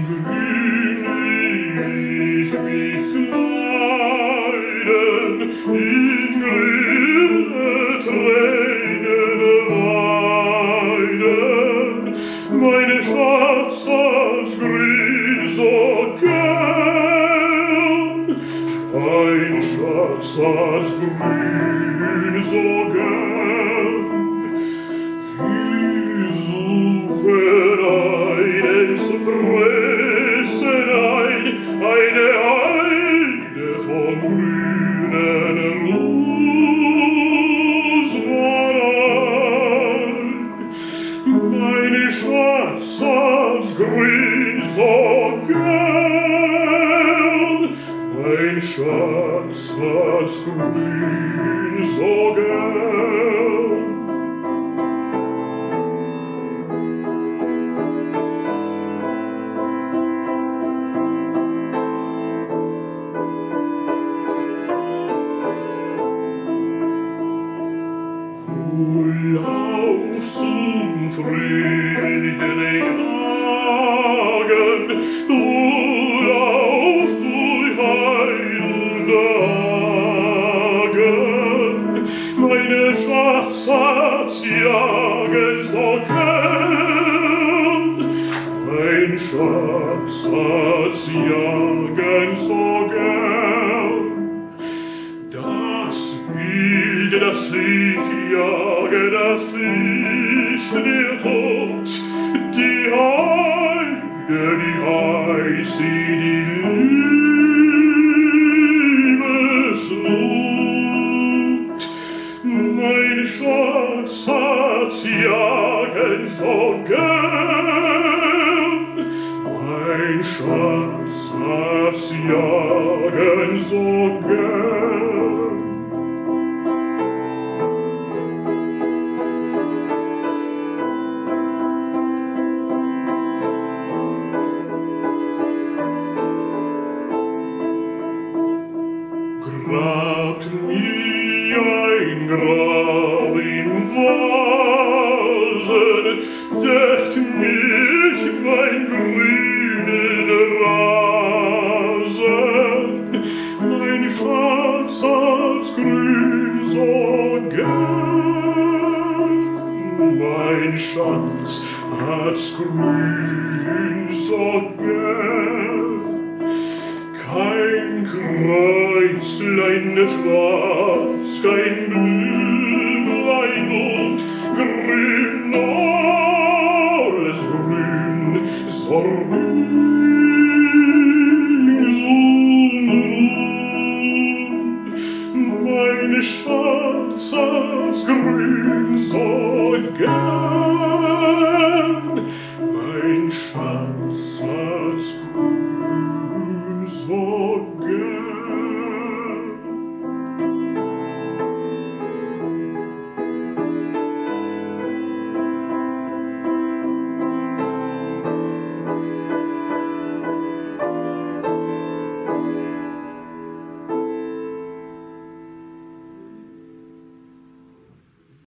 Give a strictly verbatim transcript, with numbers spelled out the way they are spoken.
grün will ich mich kleiden, in grüne Tränen weiden, meine Schatz als grün so gern, ein Schatz als grün so gern. Wir suchen einen zu pressen, ein, eine Heide von grünen Rosmarin. Meine Schatz als grün so gern, mein Schatz als grün so gern. Lauf zum friedlichen Jagen, du lauf durch heilende Hagen, meine Schatz hat's jagen so gern, mein Schatz hat's jagen so gern. Das Wild, das ich jage, das ist der Tod, die Heide, die heißt die Liebesnot. Mein Schatz hat's jagen so gern, mein Schatz hat's jagen so gern. Grabt mir ein Grab im Wasen, deckt mich mein grünen Rasen, mein Schatz hat's grün so gern, mein Schatz hat's grün so gern. Kein Kreuzlein schwarz, kein Blümlein und grün, alles grün, so grün.